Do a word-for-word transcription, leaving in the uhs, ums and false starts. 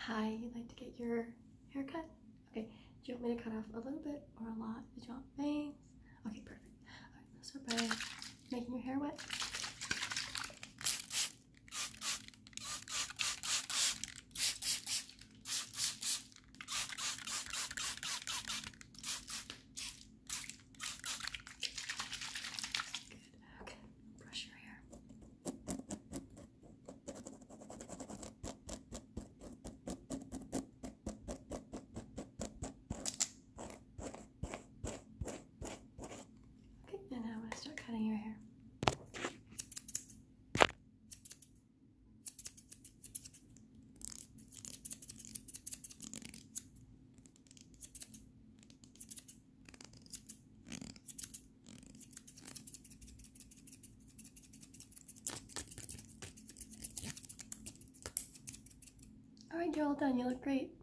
Hi, you'd like to get your hair cut? Okay, do you want me to cut off a little bit or a lot? Did you want bangs? Okay, perfect. Alright, let's start by making your hair wet. Good. Okay, brush your hair. Okay, and now I'm going to start cutting your hair. Alright, you're all done. You look great.